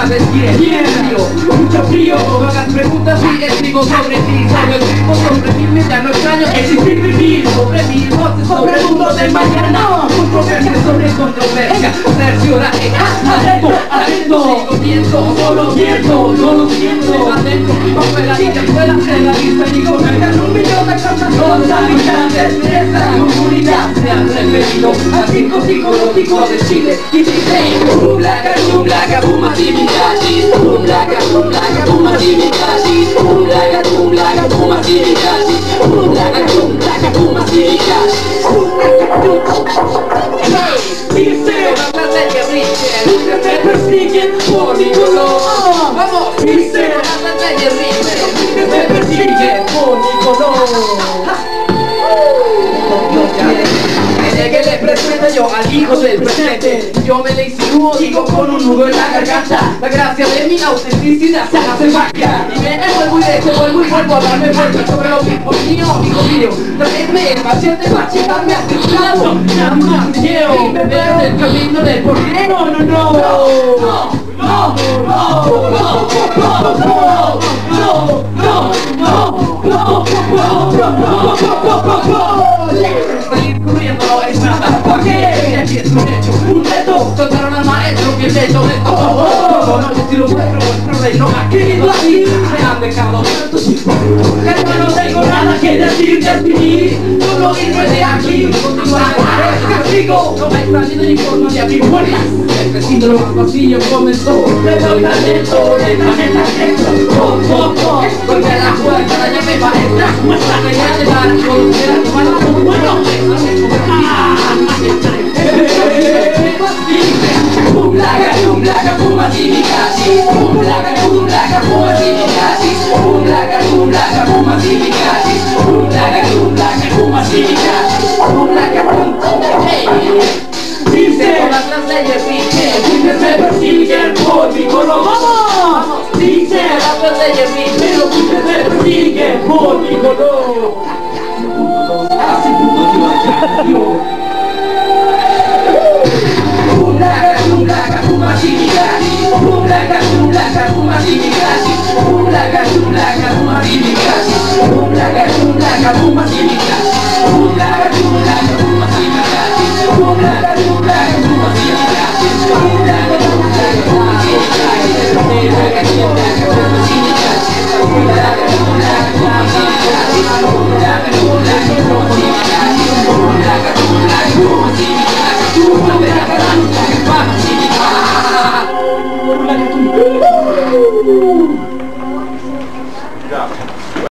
sabes quién. Mucho frío, no hagas preguntas si escribo sobre ti. Solo escribo sobre mí, ya no extraño existir, vivir sobre mí, voces sobre el mundo de mañana. Controversia sobre controversia, cercioraré, atento, sigo viendo, solo viendo, no lo siento, adentro, afuera y afuera de la lista y conectan 1 millón de cosas, los habitantes de esta comunidad se han referido al circo psicológico de Chile y dicen Rumlaga, rumlaga, buma, timikashi, rumlaga, rumlaga, buma, timikashi, rumlaga, rumlaga, buma, timikashi, rumlaga, rumlaga, buma, timikashi. Dice la plata de Richard, me persiguen por mi color. Vamos, dice la plata de Richard, me persiguen por mi color. Que le presento yo al hijo del presente. Yo me le insinúo, digo con un nudo en la garganta. La gracia de mi autenticidad se hace magia. Y me envuelvo y desenvuelvo y vuelvo a darme vueltas sobre lo mismo mío, amigo mío. Traedme el paciente para llevarme a tu lado. Nada más miedo y me veo en el camino del porqué. No, no, no, no, no, no, no, aquí es un hecho, un reto, soltaron al maestro que es hecho de todo. No sé si lo muestro, vuestro reino aquí lo así. Me han dejado tantos que no tengo nada que decir, definir. Solo irme de aquí, continuar el castigo. No me extraño ni forma de abrir puertas. El vecino lo más vacío comenzó. Le doy talento de planeta Tecno. Porque a la puerta la llave maestra. Muestra que ya le van a conocer a tu mano como bueno. Rumlaga, rumlaga, buma, timikashi, rumlaga, rumlaga, buma, timikashi, rumlaga, rumlaga, buma, timikashi, rumlaga, rumlaga, buma, timikashi, rumlaga, hey. Dice todas las leyes dije, me persiguen por mi color. Vamos, dice todas las leyes dije, me persiguen por mi color. Así puto yo. Rumlaga, buma, timikashi, rumlaga, rumlaga, buma, timikashi, rumlaga, rumlaga, buma, timikashi, rumlaga, rumlaga, buma, timikashi, rumlaga, rumlaga, buma, timikashi, rumlaga, rumlaga, buma, timikashi, rumlaga, rumlaga, buma, timikashi, rumlaga, rumlaga, buma, timikashi, rumlaga, rumlaga, buma, timikashi, rumlaga, rumlaga, buma, timikashi, rumlaga, rumlaga, buma, timikashi. Yeah.